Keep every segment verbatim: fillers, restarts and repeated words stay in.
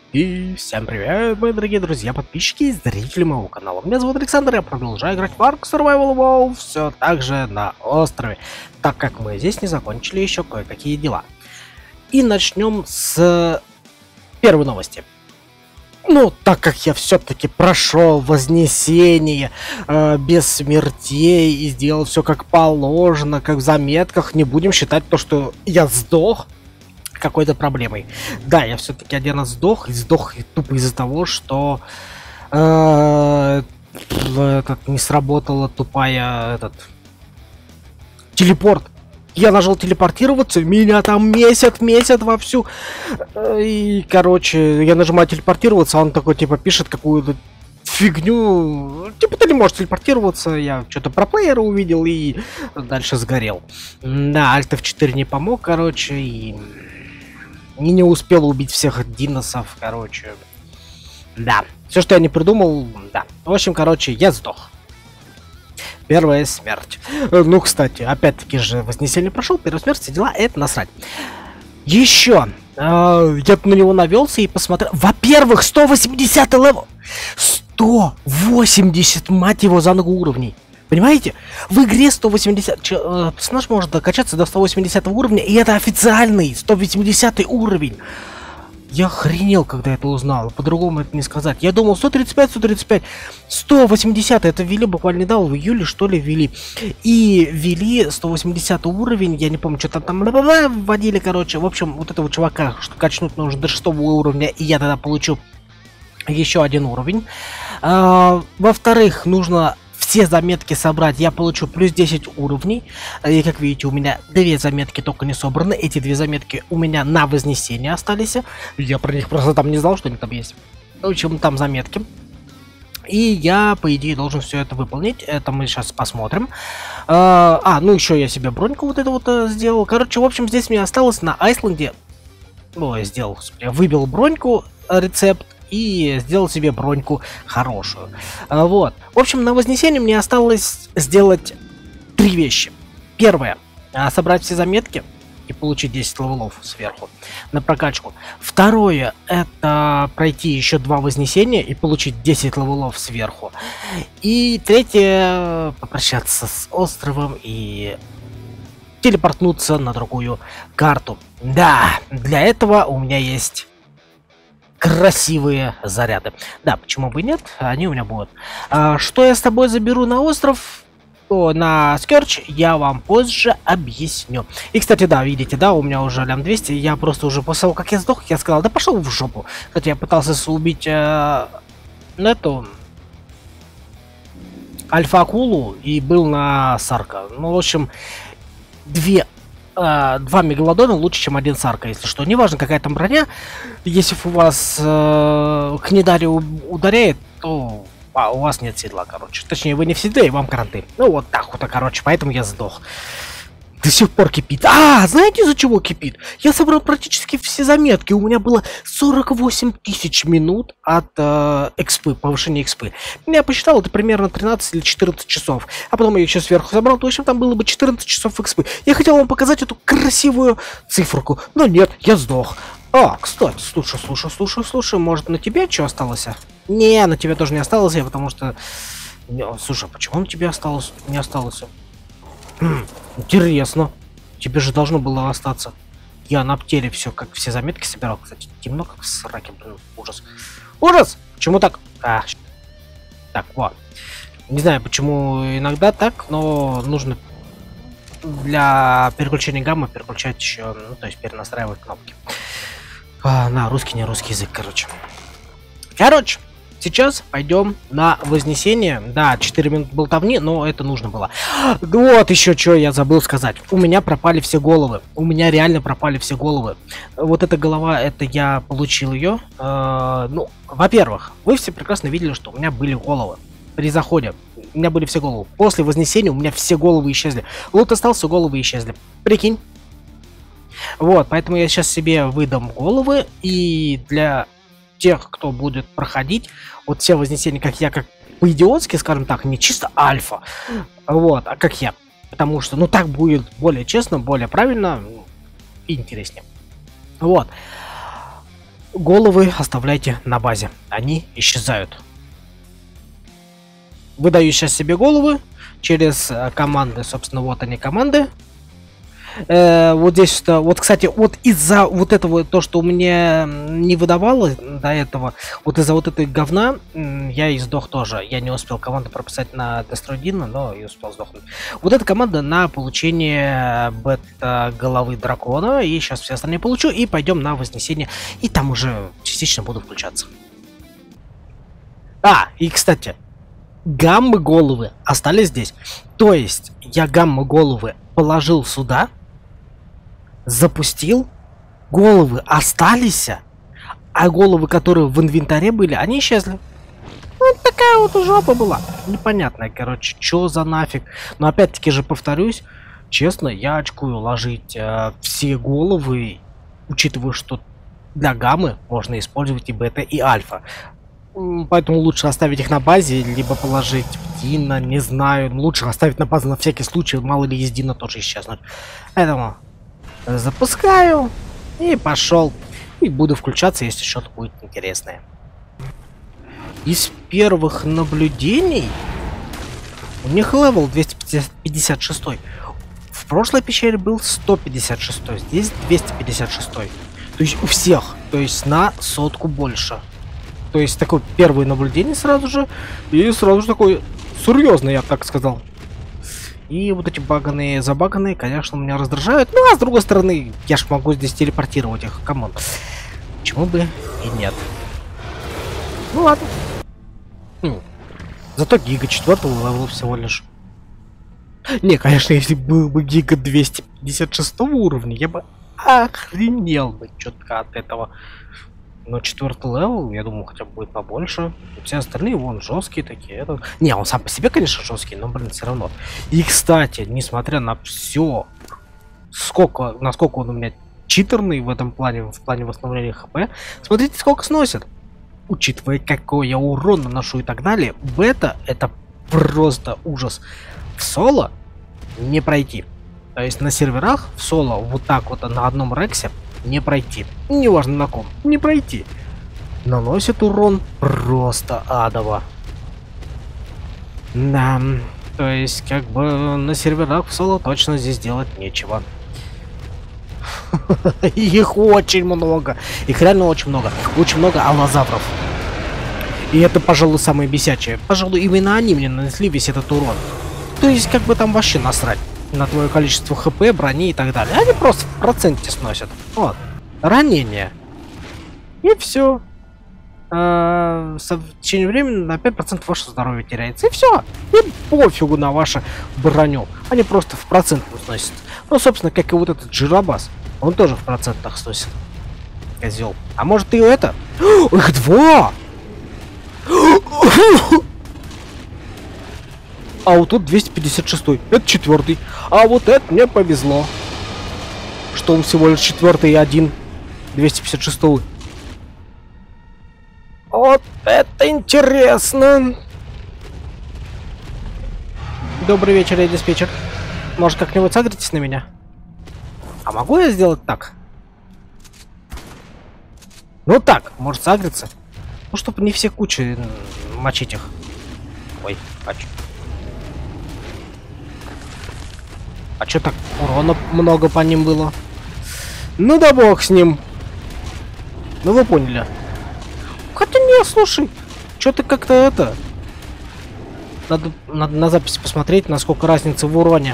И всем привет, мои дорогие друзья, подписчики и зрители моего канала. Меня зовут Александр, я продолжаю играть в Ark Survival Evolved, все так же на острове, так как мы здесь не закончили еще кое-какие дела. И начнем с первой новости. Ну, так как я все-таки прошел Вознесение э, без смертей и сделал все как положено, как в заметках, не будем считать то, что я сдох какой-то проблемой. Да, я все-таки один раз сдох, и сдох тупо из-за того, что э, этот, не сработала тупая этот телепорт. Я нажал телепортироваться, меня там месяц, месяц вовсю. И, короче, я нажимаю телепортироваться, он такой, типа, пишет какую-то фигню. Типа, ты не можешь телепортироваться. Я что-то про плеера увидел и дальше сгорел. Да, Alt эф четыре не помог, короче, и... И не успел убить всех диносов, короче. Да, все, что я не придумал, да. В общем, короче, я сдох. Первая смерть. Ну, кстати, опять-таки же Вознесение прошел, первая смерть, все дела, это насрать. Еще э, я на него навелся и посмотрел. Во-первых, сто восьмидесятый левел. сто восемьдесят, мать его, за много уровней. Понимаете? В игре сто восемьдесят... Э, персонаж может докачаться до сто восьмидесятого уровня, и это официальный сто восьмидесятый уровень. Я охренел, когда это узнал. По-другому это не сказать. Я думал, сто тридцать пять, сто тридцать пять. сто восемьдесят, это ввели буквально недавно, в июле, что ли, ввели. И ввели сто восьмидесятый уровень, я не помню, что там там вводили, короче. В общем, вот этого чувака, что качнуть нужно до шестого уровня, и я тогда получу еще один уровень. А, во-вторых, нужно... все заметки собрать, я получу плюс десять уровней. И как видите, у меня две заметки только не собраны. Эти две заметки у меня на Вознесение остались. Я про них просто там не знал, что они там есть. В общем, там заметки. И я, по идее, должен все это выполнить. Это мы сейчас посмотрим. А, а, ну еще я себе броньку вот это вот сделал. Короче, в общем, здесь мне осталось на Айсленде. Ну, я сделал, я выбил броньку, рецепт. И сделал себе броньку хорошую. А, вот. В общем, на Вознесение мне осталось сделать три вещи. Первое. Собрать все заметки и получить десять левелов сверху на прокачку. Второе. Это пройти еще два Вознесения и получить десять левелов сверху. И третье. Попрощаться с островом и телепортнуться на другую карту. Да, для этого у меня есть... красивые заряды. Да, почему бы и нет, они у меня будут. А, что я с тобой заберу на остров, о, на Скёрч, я вам позже объясню. И, кстати, да, видите, да, у меня уже лям двести, я просто уже после того, как я сдох, я сказал, да пошел в жопу. Хотя я пытался убить э, эту альфа-акулу и был на Сарка. Ну, в общем, две... Два мегалодона лучше, чем один Сарка, если что. Неважно, какая там броня. Если у вас э, Книдари ударяет, то а, у вас нет седла, короче. Точнее, вы не в седле, и вам кранты. Ну, вот так вот, короче, поэтому я сдох. До сих пор кипит. А, знаете, из-за чего кипит? Я собрал практически все заметки. У меня было сорок восемь тысяч минут от э, экспы, повышения экспы. Я посчитал, это примерно тринадцать или четырнадцать часов. А потом я еще сверху собрал. То, в общем, там было бы четырнадцать часов экспы. Я хотел вам показать эту красивую циферку. Но нет, я сдох. А, кстати, слушай, слушай, слушай, слушай. Может, на тебе что осталось? Не, на тебе тоже не осталось, я потому что... Не, слушай, почему на тебе осталось? Не осталось. Хм, интересно. Тебе же должно было остаться. Я на птеле все, как все заметки собирал. Кстати, темно, как в сраке, блин, ужас. Ужас! Почему так? А, так, вот. Не знаю, почему иногда так, но нужно для переключения гаммы переключать еще, ну, то есть перенастраивать кнопки. А, на русский, не русский язык, короче. Короче. Сейчас пойдем на Вознесение. Да, четыре минуты болтовни, но это нужно было. Вот еще что я забыл сказать. У меня пропали все головы. У меня реально пропали все головы. Вот эта голова, это я получил ее. Э, ну, во-первых, вы все прекрасно видели, что у меня были головы. При заходе у меня были все головы. После Вознесения у меня все головы исчезли. Лут остался, головы исчезли. Прикинь. Вот, поэтому я сейчас себе выдам головы. И для... тех, кто будет проходить, вот все Вознесения, как я, как по-идиотски, скажем так, не чисто альфа, вот, а как я. Потому что, ну, так будет более честно, более правильно и интереснее. Вот. головы оставляйте на базе. Они исчезают. Выдаю сейчас себе головы через э, команды. Собственно, вот они команды. Э, вот здесь, вот, кстати, вот из-за вот этого, то, что мне не выдавало до этого, вот из-за вот этой говна, я и сдох тоже. Я не успел команду прописать на Destroy Dino, но и успел сдохнуть. Вот эта команда на получение бета головы дракона, и сейчас все остальные получу, и пойдем на вознесение, и там уже частично буду включаться. А, и, кстати, гаммы головы остались здесь. То есть, я гаммы головы положил сюда, запустил, головы остались, а головы, которые в инвентаре были, они исчезли. Вот такая вот жопа была. Непонятная, короче, чё за нафиг. Но опять-таки же повторюсь, честно, я очкую ложить э, все головы, учитывая, что для гаммы можно использовать и бета, и альфа. Поэтому лучше оставить их на базе, либо положить в Дина, не знаю. Лучше оставить на базе на всякий случай, мало ли из Дина тоже исчезнуть. Поэтому запускаю и пошел. И буду включаться, если что-то будет интересное. Из первых наблюдений у них левел двести пятьдесят шесть. В прошлой пещере был сто пятьдесят шесть, здесь двести пятьдесят шесть. То есть у всех, то есть на сотку больше. То есть такое первое наблюдение сразу же. И сразу же такое серьезное, я бы так сказал. И вот эти баганые, забаганные, конечно, меня раздражают. Ну, а с другой стороны, я ж могу здесь телепортировать их. Камон. Почему бы и нет. Ну ладно. Хм. Зато гига четвертого левела всего лишь. Не, конечно, если был бы гига двести пятьдесят шестого уровня, я бы охренел бы четко от этого. Но четвертый левел, я думаю, хотя бы будет побольше. Все остальные вон жесткие такие. Это... Не, он сам по себе, конечно, жесткий, но, блин, все равно. И, кстати, несмотря на все, сколько, насколько он у меня читерный в этом плане, в плане восстановления хп, смотрите, сколько сносит. Учитывая, какой я урон наношу и так далее, бета это просто ужас. В соло не пройти. То есть на серверах в соло вот так вот на одном рексе не пройти. Неважно на ком. Не пройти. Наносит урон просто адово. Да. То есть, как бы на серверах в соло точно здесь делать нечего. Их очень много. Их реально очень много. Очень много аллозавров. И это, пожалуй, самое бесячее. Пожалуй, именно они мне нанесли весь этот урон. То есть, как бы там вообще насрать на твое количество хп, брони и так далее. Они просто в проценте сносят. Вот. Ранение. И все. А, в течение времени на пять процентов ваше здоровье теряется. И все. И пофигу на вашу броню. Они просто в процентах сносят. Ну, собственно, как и вот этот жиробас. Он тоже в процентах сносит. Козел. А может и это? Их два! А вот тут двести пятьдесят шесть. Это четвертый. А вот это мне повезло. Что он всего лишь четвертый и один. двести пятьдесят шесть. Вот это интересно. Добрый вечер, я диспетчер. Может, как-нибудь сагритесь на меня? А могу я сделать так? Ну так, может сагриться. Ну, чтобы не все кучи мочить их. Ой, хочу. А чё так урона много по ним было? Ну да бог с ним. Ну вы поняли. Хотя не, слушай. Чё-то как-то это... Надо, надо на запись посмотреть, насколько разница в уроне.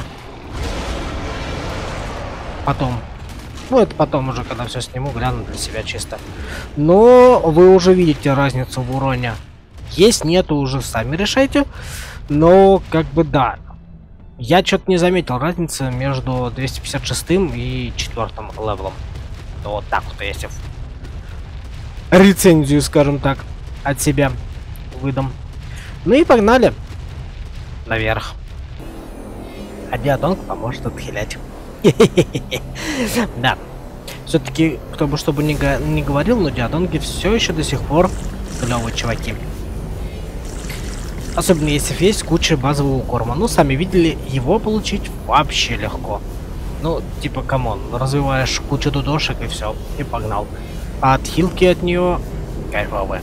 Потом. Ну это потом уже, когда все сниму, гляну для себя чисто. Но вы уже видите разницу в уроне. Есть, нету, уже сами решайте. Но как бы да. Я что-то не заметил разницы между двести пятьдесят шестым и четвертым левелом. Ну, вот так вот, если рецензию, скажем так, от себя выдам. Ну и погнали наверх. А диатонг поможет отхилять. Да. Все-таки, кто бы что бы ни, ни говорил, но диатонги все еще до сих пор клевые чуваки. Особенно если есть куча базового корма. Ну, сами видели, его получить вообще легко. Ну, типа, камон, развиваешь кучу дудошек и все, и погнал. А отхилки от нее кайфовые.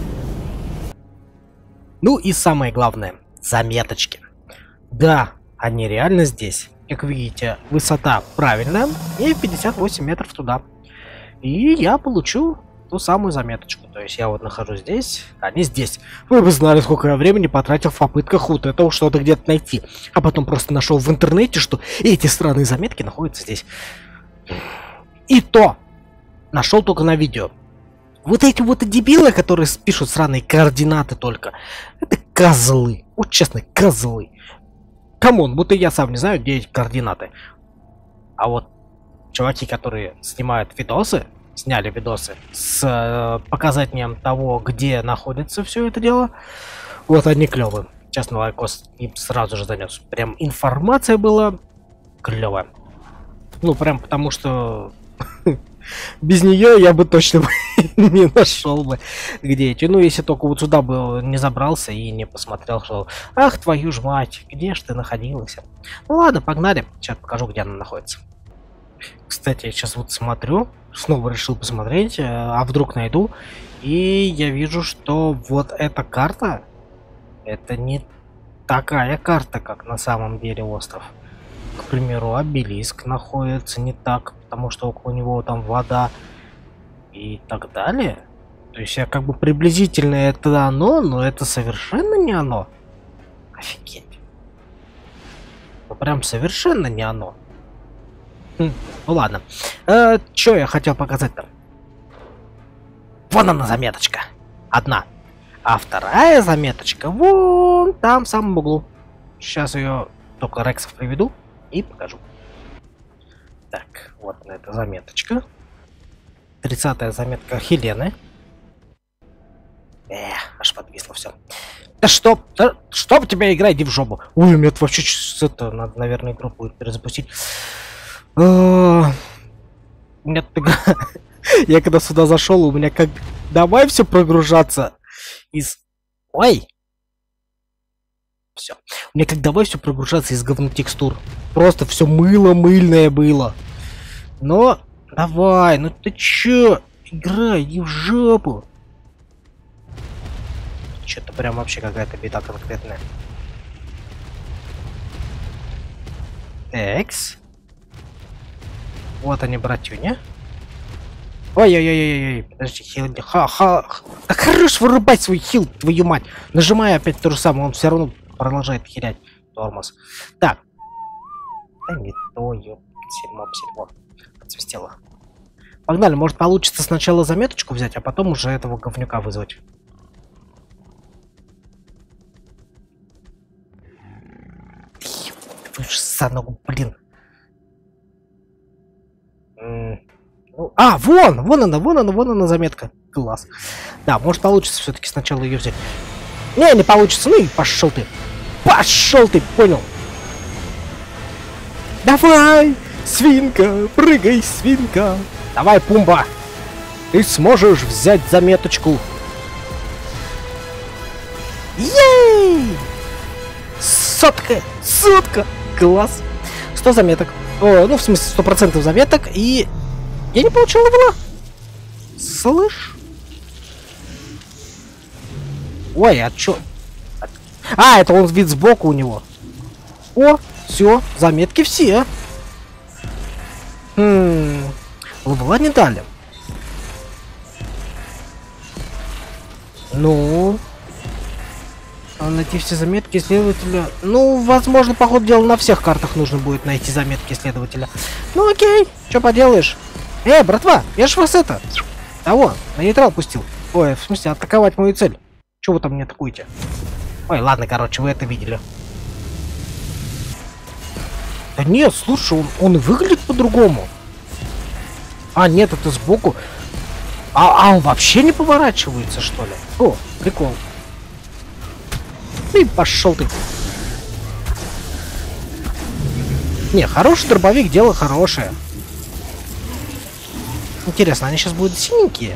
Ну и самое главное, заметочки. Да, они реально здесь. Как видите, высота правильная и пятьдесят восемь метров туда. И я получу ту самую заметочку. То есть я вот нахожусь здесь, а не здесь. Вы бы знали, сколько я времени потратил в попытках вот этого что-то где-то найти. А потом просто нашел в интернете, что эти странные заметки находятся здесь. И то нашел только на видео. Вот эти вот дебилы, которые пишут сраные координаты только, это козлы. Вот честно, козлы. Камон, будто я сам не знаю, где эти координаты. А вот чуваки, которые снимают видосы, сняли видосы с э, показанием того, где находится все это дело, вот они клевые. Честно, лайкос им сразу же занес. Прям информация была клевая. Ну, прям потому что без нее я бы точно не нашел бы, где эти. Ну, если только вот сюда бы не забрался и не посмотрел, что ах, твою ж мать, где ж ты находилась? Ну ладно, погнали. Сейчас покажу, где она находится. Кстати, я сейчас вот смотрю, снова решил посмотреть, а вдруг найду. И я вижу, что вот эта карта, это не такая карта, как на самом деле остров. К примеру, обелиск находится не так, потому что около него там вода и так далее. То есть я как бы приблизительно это оно, но это совершенно не оно. Офигеть. Ну прям совершенно не оно. Хм, ну ладно. Э, Что я хотел показать-то? Вон она заметочка. Одна. А вторая заметочка вон там в самом углу. Сейчас ее только рексов приведу и покажу. Так, вот эта заметочка. тридцатая заметка Хелены. Эх, аж подвисло все. Да что? Да, чтоб тебя играй, иди в жопу. Ой, у меня вообще это надо, наверное, игру будет перезапустить. Нет, я когда сюда зашел, у меня как давай все прогружаться из. Ой! Все. У меня как давай все прогружаться из говно текстур. Просто все мыло мыльное было. Но давай, ну ты чё? Играй, иди в жопу. Что-то прям вообще какая-то беда конкретная. Экс. Вот они, братюня. Ой-ой-ой-ой-ой, подожди, хил, ха-ха. Да хорош вырубать свой хил, твою мать. Нажимаю опять то же самое, он все равно продолжает хилять. Тормоз. Так. Да не то, ёп, сельмо-сельмо. Отсвистело. Погнали, может получится сначала заметочку взять, а потом уже этого говнюка вызвать. Вы же за ногу, блин. А, вон! Вон она, вон она, вон она заметка. Класс. Да, может получится все-таки сначала ее взять. Не, не получится. Ну и пошел ты. Пошел ты, понял. Давай, свинка, прыгай, свинка. Давай, Пумба. Ты сможешь взять заметочку. Ей! Сотка, сотка. Класс. сто заметок. О, ну, в смысле, сто процентов заметок. И я не получил левела. Слышь? Ой, а чё? А, это он вид сбоку у него. О, все, заметки все. Хм, левела не дали. Ну... Найти все заметки исследователя. Ну, возможно, по ходу дела на всех картах нужно будет найти заметки исследователя. Ну окей, что поделаешь? Эй, братва, я ж вас это... Того, на нейтрал пустил. Ой, в смысле, атаковать мою цель. Чего вы там не атакуете? Ой, ладно, короче, вы это видели. Да нет, слушай, он, он выглядит по-другому. А, нет, это сбоку. А, а он вообще не поворачивается, что ли? О, прикол. И пошел ты. Не, хороший дробовик, дело хорошее. Интересно, они сейчас будут синенькие?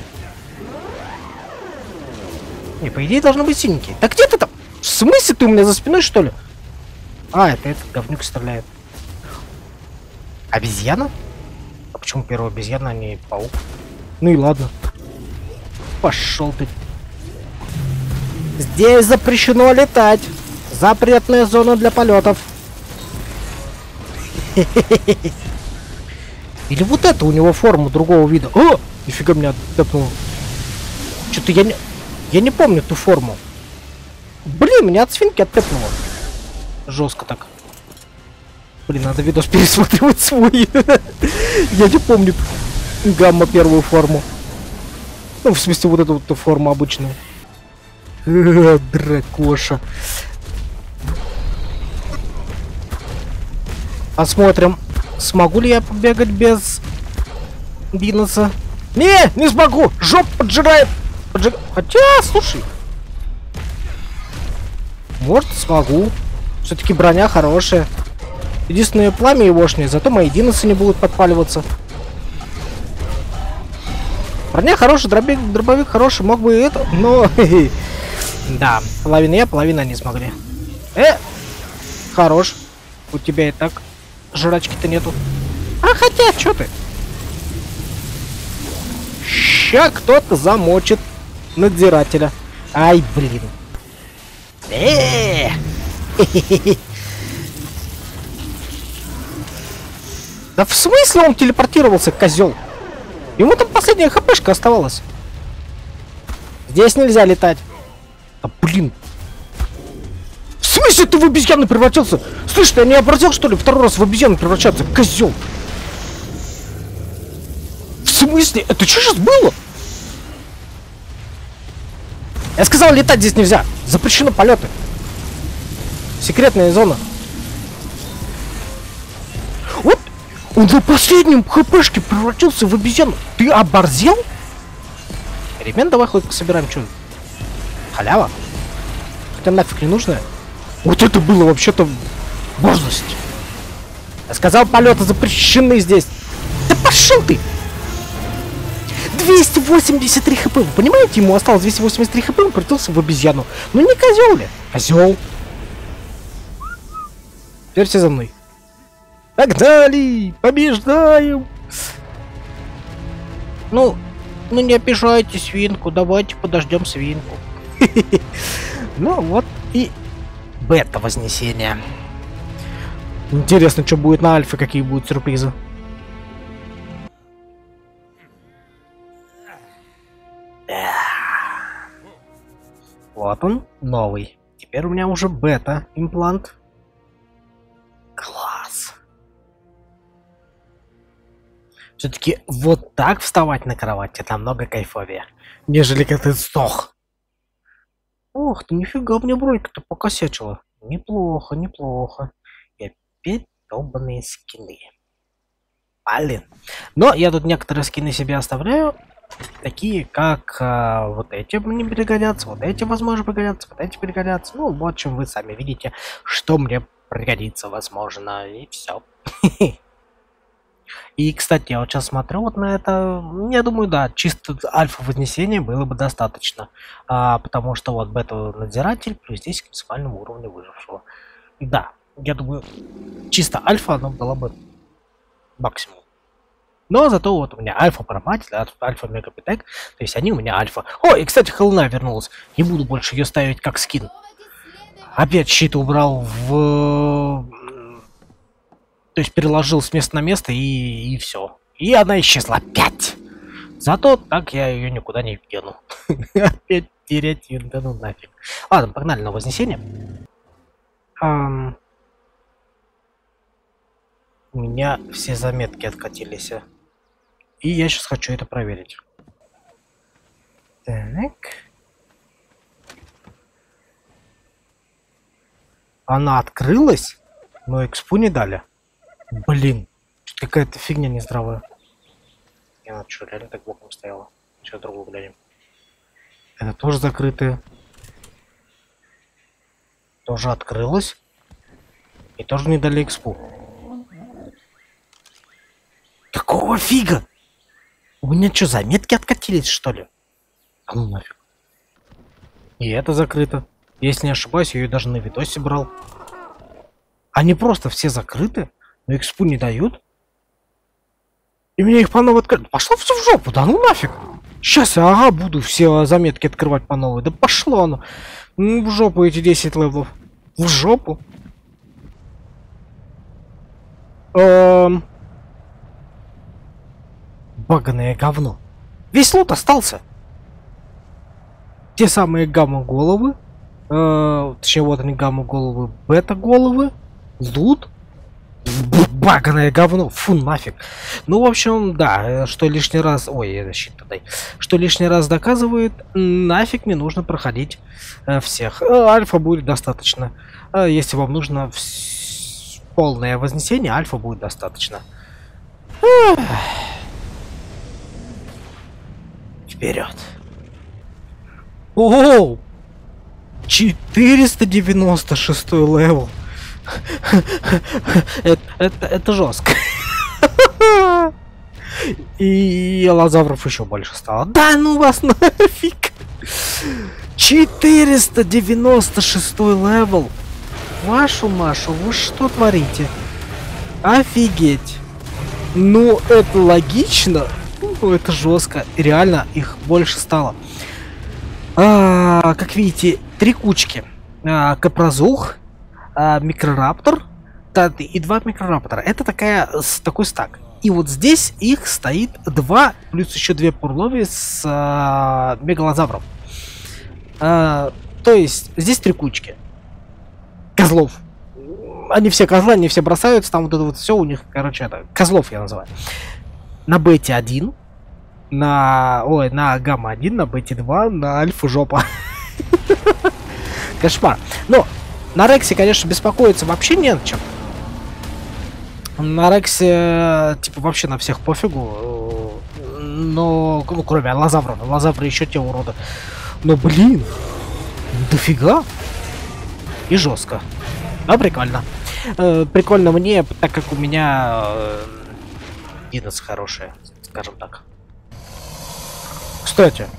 Не, по идее должны быть синенькие. Да где ты там? В смысле ты у меня за спиной, что ли? А, это этот говнюк стреляет. Обезьяна? А почему первая обезьяна, а не паук? Ну и ладно. пошел ты. Здесь запрещено летать. Запретная зона для полетов. Или вот это у него форма другого вида. О! Нифига меня тэпнуло. Что-то я не... Я не помню ту форму. Блин, меня от свинки оттэпнуло. Жестко так. Блин, надо видос пересматривать свой. Я не помню гамма первую форму. Ну, в смысле, вот эту вот форму обычную. Дракоша. Посмотрим, смогу ли я побегать без Диноса. Не, не смогу! Жоп поджирает! Поджир... Хотя, слушай. Может, смогу. Все-таки броня хорошая. Единственное, пламя егошнее, зато мои Диносы не будут подпаливаться. Броня хорошая, дробовик, дробовик хороший, мог бы и это, но... Да, половина я, половина они смогли. Э, хорош. У тебя и так жрачки-то нету. А хотя, что ты? Ща кто-то замочит надзирателя. Ай, блин. Э, да в смысле он телепортировался, козел? Ему там последняя хпшка оставалась. Здесь нельзя летать. А блин. В смысле ты в обезьяну превратился? Слышь, ты не обратил, что ли, второй раз в обезьяну превращаться? Козел. В смысле? Это что сейчас было? Я сказал, летать здесь нельзя. Запрещено полеты. Секретная зона. Вот он на последнем хпшке превратился в обезьяну. Ты оборзел? Перемен давай хоть собираем, что? Халява? Хотя нафиг не нужно. Вот это было вообще-то борзость. Я сказал, полеты запрещены здесь. Да пошел ты! двести восемьдесят три хп. Вы понимаете, ему осталось двести восемьдесят три хп, он превратился в обезьяну. Ну не козел ли? Козел. Теперь все за мной. Погнали! Побеждаем! Ну, ну не обижайте свинку, давайте подождем свинку. Ну вот и бета-вознесение. Интересно, что будет на альфе, какие будут сюрпризы. Вот он, новый. Теперь у меня уже бета-имплант. Класс. Все-таки вот так вставать на кровати намного кайфовее, нежели как ты сдох. Ох ты, нифига мне бронька-то покосячила. Неплохо, неплохо. И опять долбаные скины. Блин. Но я тут некоторые скины себе оставляю. Такие как а, вот эти мне пригодятся, вот эти, возможно, пригодятся, вот эти пригодятся. Ну, в общем, вы сами видите, что мне пригодится, возможно, и все. И, кстати, я вот сейчас смотрю вот на это, я думаю, да, чисто альфа-вознесения было бы достаточно, а, потому что вот бета-надзиратель плюс десять к максимальному уровню выжившего. Да, я думаю, чисто альфа оно было бы максимум. Но зато вот у меня альфа-проматель, альфа-мегапитек, то есть они у меня альфа. О, и, кстати, Хелна вернулась, не буду больше ее ставить как скин. Опять щит убрал в... То есть переложил с места на место и, и все. И она исчезла опять. Зато так я ее никуда не дену. Опять терять ее, да ну нафиг. Ладно, погнали на вознесение. Um, у меня все заметки откатились. И я сейчас хочу это проверить. Так. Она открылась, но экспу не дали. Блин, какая-то фигня нездравая. Я что, реально так боком стояла? Сейчас другую глянем. Это тоже закрытое. Тоже открылось. И тоже не дали экспу. Какого фига? У меня что, заметки откатились, что ли? А ну нафиг. И это закрыто. Если не ошибаюсь, я ее даже на видосе брал. Они просто все закрыты, но экспу не дают. И мне их по новой открыть. Пошло все в жопу, да ну нафиг. Сейчас, ага, буду все заметки открывать по новой. Да пошло оно. Ну, в жопу эти десять левелов. В жопу. Эм... Баганое говно. Весь лут остался. Те самые гамма-головы. Э, точнее, вот они гамма-головы, бета-головы. Лут. Баганое говно. Фу, нафиг. Ну, в общем, да, что лишний раз... Ой, защита дай. Что лишний раз доказывает, нафиг не нужно проходить э, всех. Э, альфа будет достаточно. Э, если вам нужно вс... полное вознесение, альфа будет достаточно. Эх. Вперед. Оу! четыреста девяносто шестой левел. это, это, это жестко. И лазавров еще больше стало. Да ну вас нафиг. четыреста девяносто шестой левел. Вашу Машу, вы что творите? Офигеть. Ну, это логично. Ну, это жестко. Реально их больше стало. А, как видите, три кучки. А, Капрозух, а, Микрораптор и два Микрораптора. Это такая, с, такой стак. И вот здесь их стоит два, плюс еще две пурлови с а, мегалозавром. А, то есть здесь три кучки. Козлов. Они все козлы, они все бросаются, там вот это вот все у них, короче, это козлов я называю. На бете один, на, ой, на гамма один, на бете два, на альфа жопа. Кошмар. Но на Рексе, конечно, беспокоиться вообще не о чем. На Рексе, типа, вообще на всех пофигу. Но, ну, кроме лазавра. Лазавры еще те уроды. Но, блин, дофига. И жестко. А прикольно. Э, прикольно мне, так как у меня э, Гиннес хорошая, скажем так. Кстати,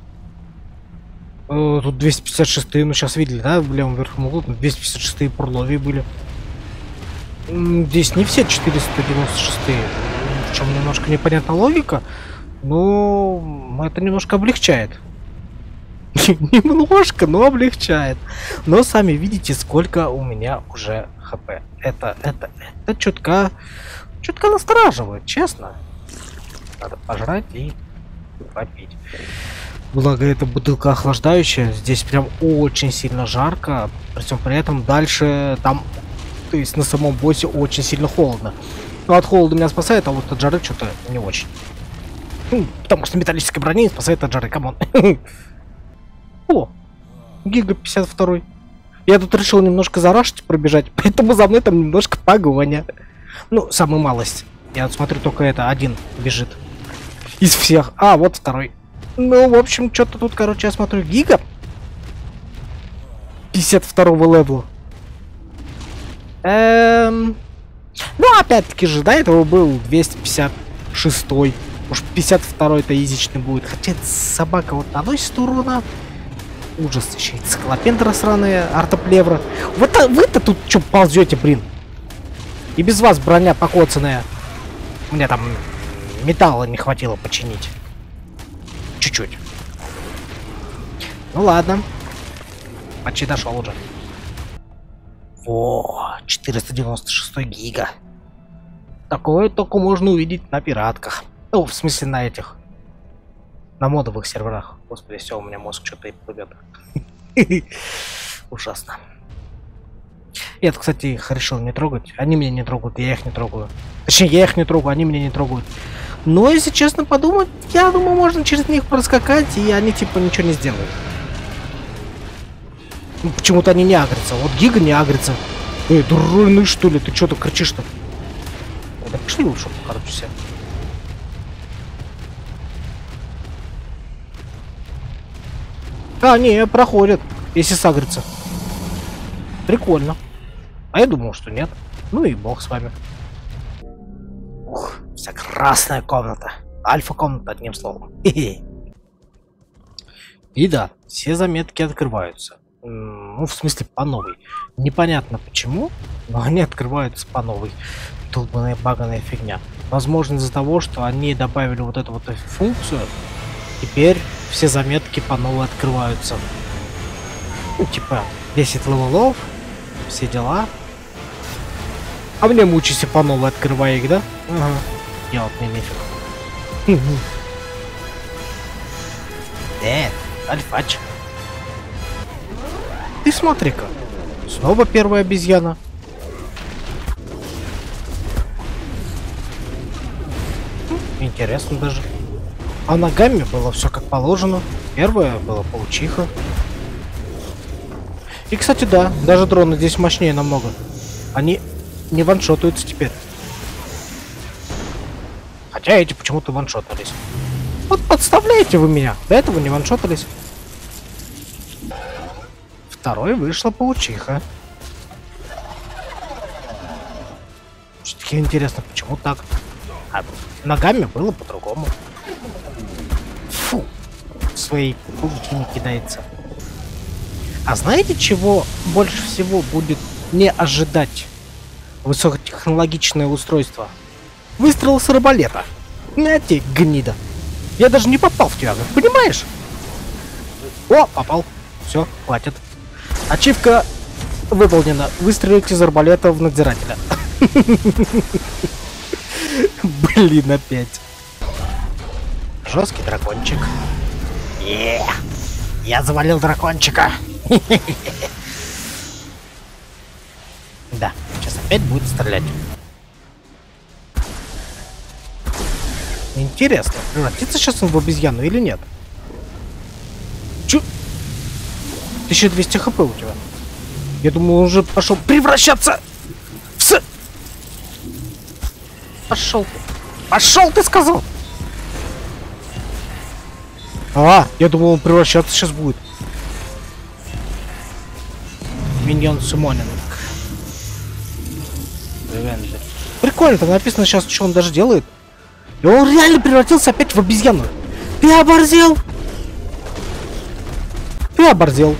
э, тут двести пятьдесят шесть, ну сейчас видели, да, в левом верхнем углу, двести пятьдесят шесть пурлови были. Здесь не все четыреста девяносто шесть, в чем немножко непонятна логика, но это немножко облегчает. Немножко, но облегчает. Но сами видите, сколько у меня уже хп. Это, это, это чутка, чутка настораживает, честно. Надо пожрать и попить. Благо, эта бутылка охлаждающая. Здесь прям очень сильно жарко. При всем при этом дальше там, то есть на самом боссе очень сильно холодно. Но от холода меня спасает, а вот от жары что-то не очень. Потому что металлическая броня не спасает от жары, камон. О, Гига пятьдесят два. Я тут решил немножко зарашить, пробежать, поэтому за мной там немножко погоня. Ну, самую малость. Я вот смотрю, только это один бежит. Из всех. А, вот второй. Ну, в общем, что-то тут, короче, я смотрю, Гига пятьдесят второго левела. Эм... Ну, опять-таки же, до этого был двести пятьдесят шестой. Уж пятьдесят второй это язычный будет. Хотя собака вот наносит урона. Ужас, еще и циклопендра сраная, артоплевра. Вот вы-то тут что ползете, блин? И без вас броня покоцанная. Мне там металла не хватило починить. Чуть-чуть. Ну ладно. Почти дошел уже. Во, четыреста девяносто шестой гига. Такое только можно увидеть на пиратках. Ну, в смысле, на этих. На модовых серверах. Господи, все, у меня мозг что-то и плывет. Ужасно. Я, кстати, их решил не трогать. Они меня не трогают, я их не трогаю. Точнее, я их не трогаю, они меня не трогают. Но, если честно подумать, я думаю, можно через них проскакать, и они типа ничего не сделают. Ну, почему-то они не агрятся. Вот Гига не агрится. Эй, дурной что ли? Ты что-то кричишь-то? Да пошли лучше, короче, все. А, не, проходит, если сагрится. Прикольно. А я думал, что нет. Ну и бог с вами. Ух, вся красная комната. Альфа-комната, одним словом. И да, все заметки открываются. Ну, в смысле, по новой. Непонятно почему, но они открываются по новой. Долбаная баганая фигня. Возможно, из-за того, что они добавили вот эту вот функцию. Теперь все заметки по новой открываются. Ну, типа, десять левелов, все дела. А мне мучайся по новой, открывай их, да? Ага. Делать мне нефиг. Э, альфач. Ты смотри-ка. Снова первая обезьяна. Интересно даже. А ногами было все как положено. Первая была паучиха. И, кстати, да, даже дроны здесь мощнее намного. Они не ваншотаются теперь. Хотя эти почему-то ваншотались. Вот подставляете вы меня. До этого не ваншотались. Второй вышла паучиха. Все-таки интересно, почему так? А ногами было по-другому. Фу. Свои пауки не кидается. А знаете, чего больше всего будет не ожидать высокотехнологичное устройство? Выстрел с арбалета. На тебе, гнида. Я даже не попал в тебя, понимаешь? О, попал. Все, хватит. Ачивка выполнена. Выстрелить из арбалета в надзирателя. Блин, опять. Жесткий дракончик. Е, я завалил дракончика. Да, сейчас опять будет стрелять. Интересно, превратится сейчас он в обезьяну или нет? Чё? тысяча двести хп у тебя. Я думаю, он уже пошел превращаться в с... Пошел ты. Пошел ты, сказал. А, я думал, он превращаться сейчас будет. Миньон сумонинг. Прикольно, там написано сейчас, что он даже делает. И он реально превратился опять в обезьяну. Ты оборзел? Ты оборзел.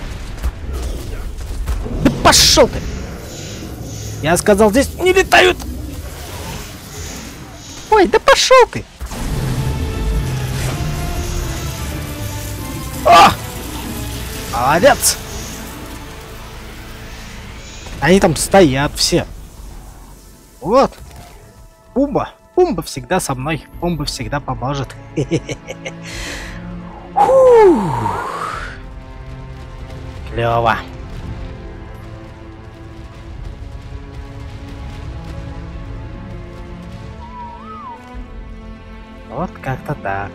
Да пошел ты. Я сказал, здесь не летают. Ой, да пошел ты. О! Молодец. Они там стоят все. Вот. Пумба. Пумба всегда со мной. Пумба всегда поможет. Клево. Вот как-то так.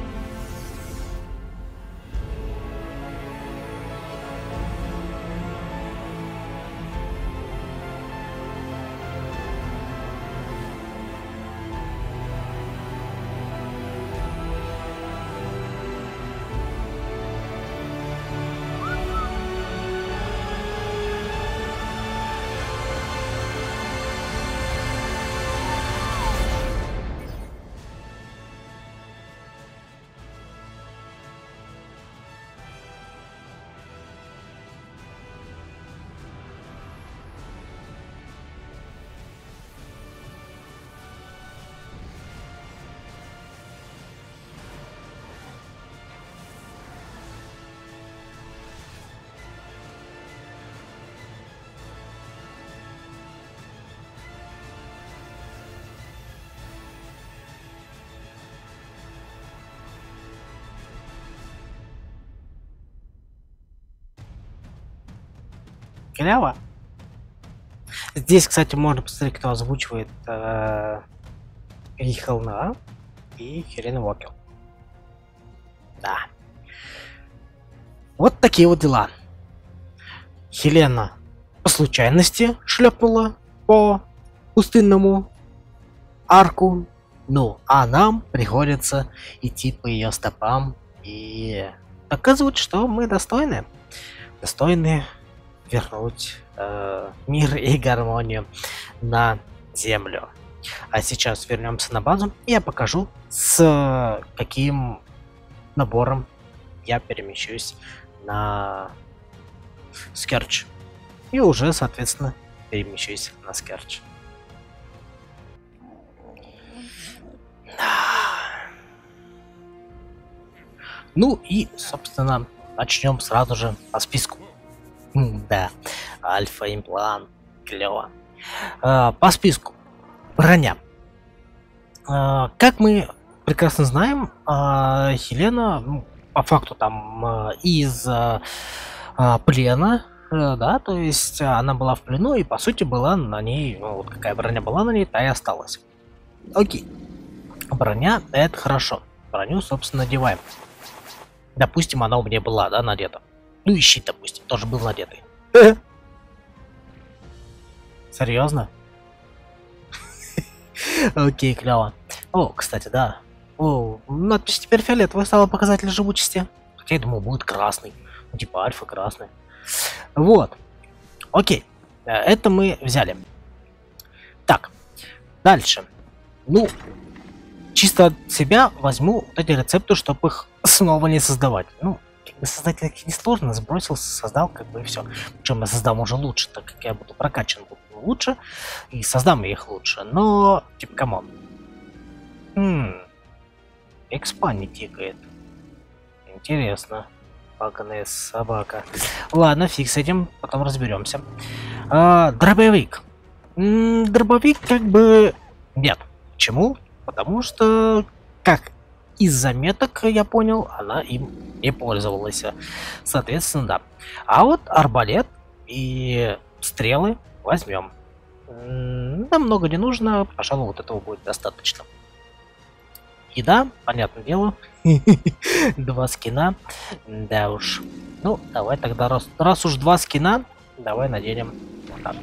Клево. Здесь, кстати, можно посмотреть, кто озвучивает э, Рихелна и Хелена Уокер. Да. Вот такие вот дела. Хелена по случайности шлепнула по пустынному арку. Ну, а нам приходится идти по ее стопам и доказывать, что мы достойны. Достойны вернуть э, мир и гармонию на Землю. А сейчас вернемся на базу, и я покажу, с каким набором я перемещусь на Скерч. И уже, соответственно, перемещусь на Скерч. Ну и, собственно, начнем сразу же по списку. М, Да, альфа-имплант, клево. А, По списку. Броня. А, Как мы прекрасно знаем, а, Хелена, ну, по факту там а, из а, а, плена, э, да, то есть а, она была в плену и по сути была на ней, ну, вот какая броня была на ней, та и осталась. Окей. Броня — это хорошо. Броню, собственно, надеваем. Допустим, она у меня была, да, надета. Ну и щит, допустим, тоже был надетый. Серьезно? Окей, клево. О, кстати, да. О, надпись теперь фиолетовая стала показатель живучести. Хотя я думал, будет красный. Ну, типа альфа красный. Вот. Окей. Э, Это мы взяли. Так. Дальше. Ну, чисто от себя возьму вот эти рецепты, чтобы их снова не создавать. Ну, как бы создать их несложно. Сбросился, создал, как бы и все. Причем я создам уже лучше, так как я буду прокачан буду лучше. И создам я их лучше. Но, типа, камон. Хм. Экспа не тикает. Интересно. Паганая собака. Ладно, фиг с этим, потом разберемся. А, дробовик. М, дробовик как бы... Нет. Почему? Потому что, как из заметок я понял, она им не пользовалась. Соответственно, да. А вот арбалет и стрелы возьмем. М, Нам много не нужно, пожалуй, вот этого будет достаточно. Еда, понятное дело. Два скина. Да уж. Ну, давай тогда, раз, раз уж два скина, давай наденем вот так.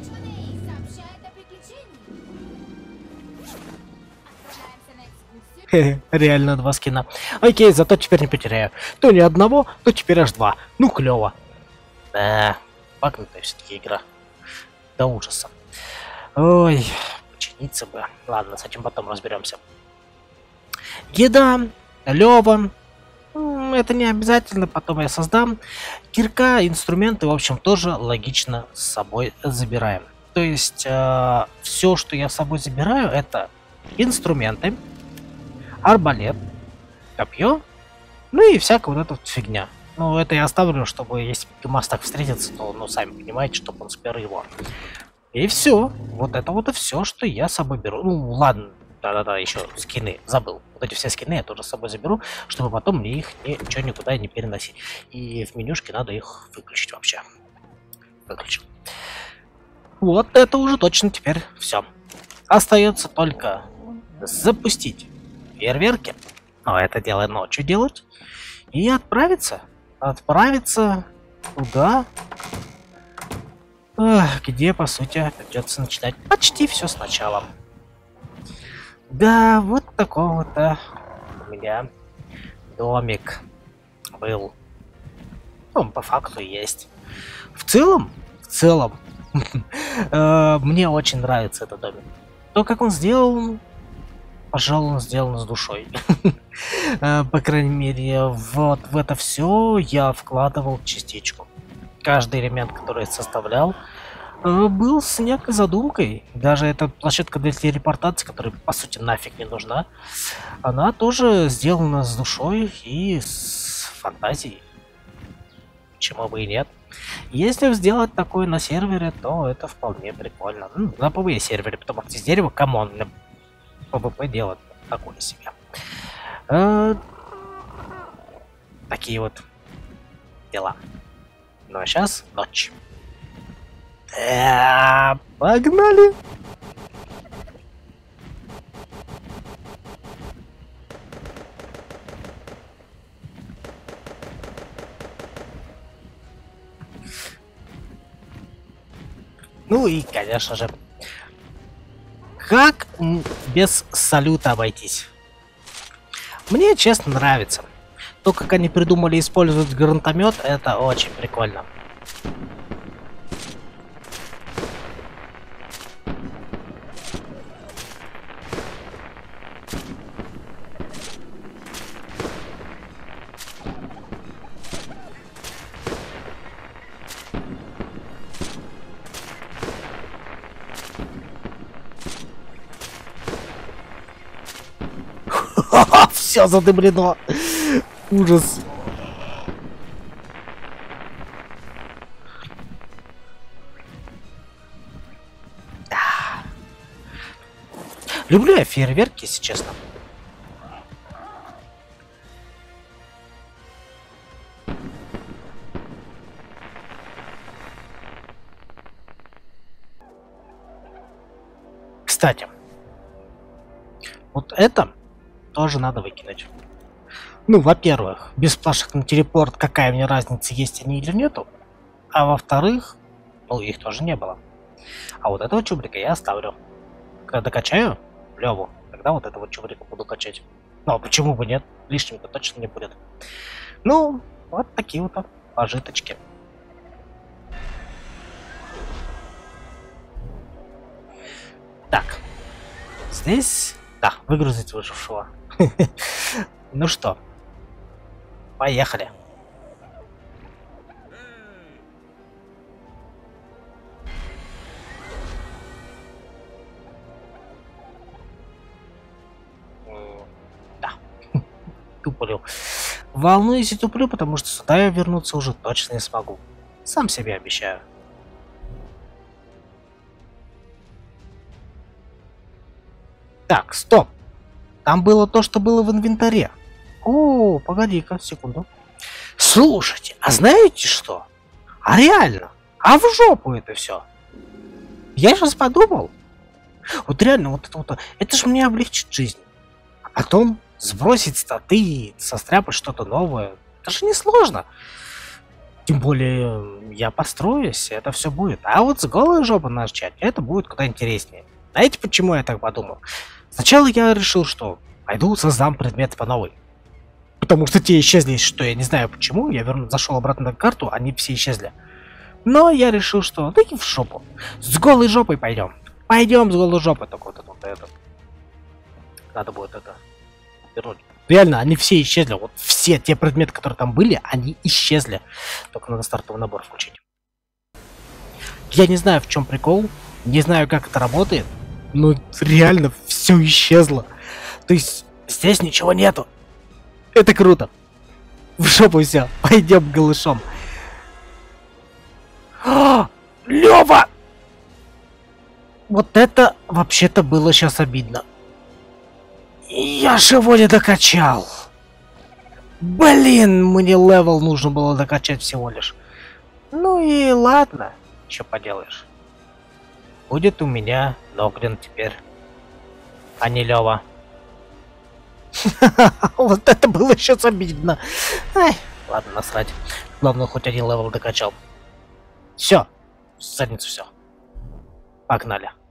Хе, реально два скина. Окей, зато теперь не потеряю. То не одного, то теперь аж два. Ну, клево. Да, пакнутая все-таки игра. До ужаса. Ой, починиться бы. Ладно, с этим потом разберемся. Еда, Лёва. М, Это не обязательно, потом я создам. Кирка, инструменты, в общем, тоже логично с собой забираем. То есть, все, что я с собой забираю, это инструменты, арбалет, копье, ну и всякая вот эта вот фигня. Ну, это я оставлю, чтобы если Гамас так встретится, то, ну, сами понимаете, чтобы он спер его. И все. Вот это вот и все, что я с собой беру. Ну, ладно. Да-да-да, еще скины, забыл. Вот эти все скины я тоже с собой заберу, чтобы потом мне их ничего никуда не переносить. И в менюшке надо их выключить вообще. Выключил. Вот это уже точно теперь все. Остается только запустить фейерверки. Но это дело ночью делать. И отправиться. Отправиться туда, где, по сути, придется начинать почти все сначала. Да, вот такого-то у меня домик был. Он по факту есть. В целом, в целом, мне очень нравится этот домик. То, как он сделан, пожалуй, он сделан с душой. По крайней мере, вот в это все я вкладывал частичку. Каждый элемент, который я составлял, был с некой задумкой. Даже эта площадка для телепортации, которая по сути нафиг не нужна, она тоже сделана с душой и с фантазией. Почему бы и нет? Если сделать такое на сервере, то это вполне прикольно. Ну, на пи ви сервере, потому что из дерева, камон, на пи ви пи делать такое себе. А, такие вот дела. Ну а сейчас ночь. Да, погнали! Ну и, конечно же, как без салюта обойтись? Мне, честно, нравится. То, как они придумали использовать гранатомет, это очень прикольно. Все задымлено. Ужас. Люблю я фейерверки, если честно. Кстати, вот это тоже надо выкинуть. Ну, во-первых, без плашек на телепорт, какая мне разница, есть они или нету. А во-вторых, ну, их тоже не было. А вот этого чубрика я оставлю. Когда докачаю Леву, тогда вот этого чубрика буду качать. Ну, а почему бы нет? Лишним-то точно не будет. Ну, вот такие вот пожиточки. Так. Здесь... Да, выгрузить выжившего. Ну что, поехали. Да. Туплю. Волнуюсь и туплю, потому что сюда я вернуться уже точно не смогу. Сам себе обещаю. Так, стоп. Там было то, что было в инвентаре. О, погоди-ка, секунду. Слушайте, а знаете что? А реально, а в жопу это все. Я сейчас подумал. Вот реально, вот это вот, это же мне облегчит жизнь. А потом сбросить статы и состряпать что-то новое. Это же не сложно. Тем более, я построюсь, это все будет. А вот с голой жопой начать, это будет куда интереснее. Знаете, почему я так подумал? Сначала я решил, что пойду создам предмет по новой. Потому что те исчезли, что я не знаю почему. Я верну, зашел обратно на карту, они все исчезли. Но я решил, что да и в жопу. С голой жопой пойдем. Пойдем с голой жопой. Так вот, вот это. Надо будет это вернуть. Реально, они все исчезли. Вот все те предметы, которые там были, они исчезли. Только надо стартовый набор включить. Я не знаю, в чем прикол. Не знаю, как это работает. Но реально все исчезло. То есть здесь ничего нету. Это круто. В жопу все. Пойдем голышом. А, Лёва! Вот это вообще-то было сейчас обидно. Я же его не докачал. Блин, мне левел нужно было докачать всего лишь. Ну и ладно. Что поделаешь. Будет у меня Ногрин теперь. А не Лёва. Вот это было сейчас обидно. Ай, ладно, насрать. Главное, хоть один левел докачал. Все, в задницу все. Погнали.